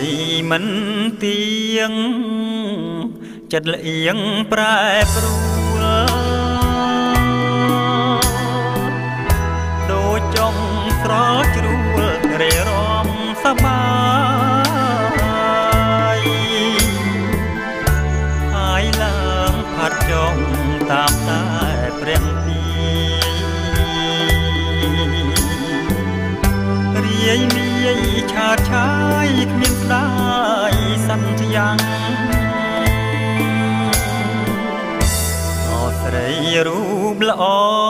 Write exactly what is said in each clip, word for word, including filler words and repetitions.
រីមិនទៀងចិត្តលៀងប្រែប្រួលដូចចង់ស្រជ្រួលរេរំសប្បាយហើយឡើងផាត់ចង់តាមតែព្រះទីរាយមាយឆាតឆាយគ្មានស្ដាយសន្យ៉ាងអស្រីរូបល្អ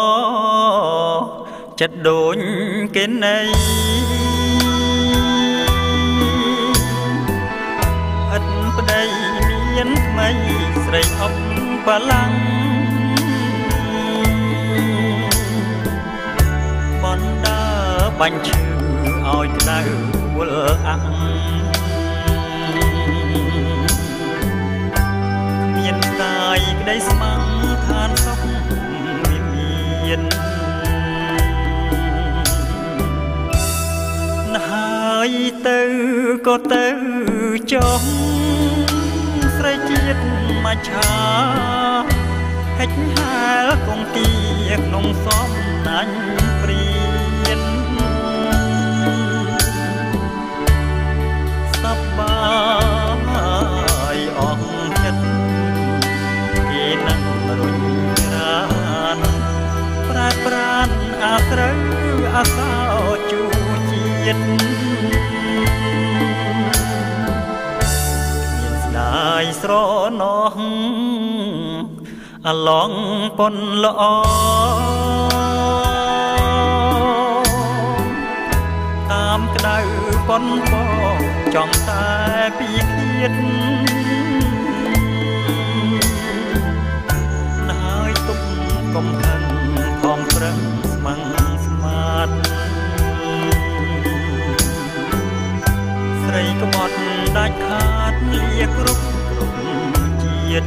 ចិត្តដូចគេណីឥតប្តីមានថ្មីស្រីអប់បលាំងបណ្ដាបាញ់ឈឺឲ្យក្តៅវល់អាក់មានកាយក្តីស្មាំងឋានសុខវិមានណាហើយទៅក៏ទៅចង់ស្រីជាតិមកឆាហិចហាលគង់ទីក្នុងសំណាញ់ព្រៀនសប្បាយអស់ចិត្តគេនឹងរុញរានប្រែប្រានអាត្រូវអាសោជួជាតិមានស្ដាយស្រណោះអាឡងប៉ុនល្អតាមក្តៅប៉ុនបងចង់តែពីឃ្លាតណាហើយទុកកុំខឹងខំប្រឹងស្មឹងស្មាតស្រីក្បត់ដាច់ខាតលាគ្រប់គ្រប់ជាតិ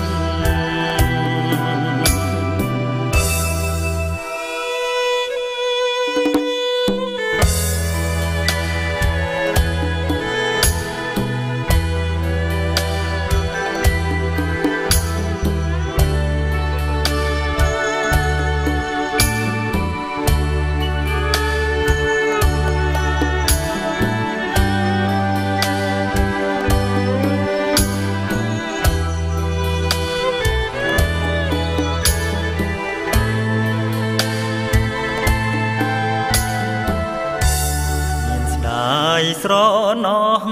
ស្រណោះ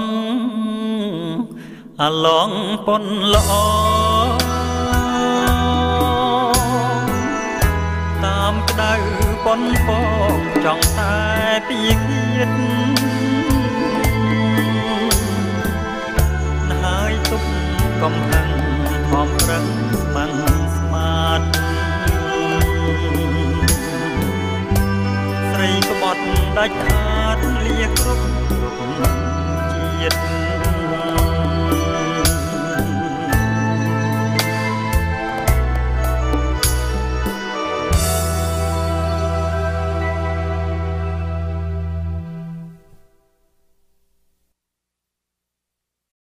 អាឡងប៉ុនល្អតាមក្តៅប៉ុនបងចង់តែពីឃ្លាតណាហើយទុកកុំខឹងខំប្រឹងស្មឹងស្មាតស្រីក្បត់ដាច់ខា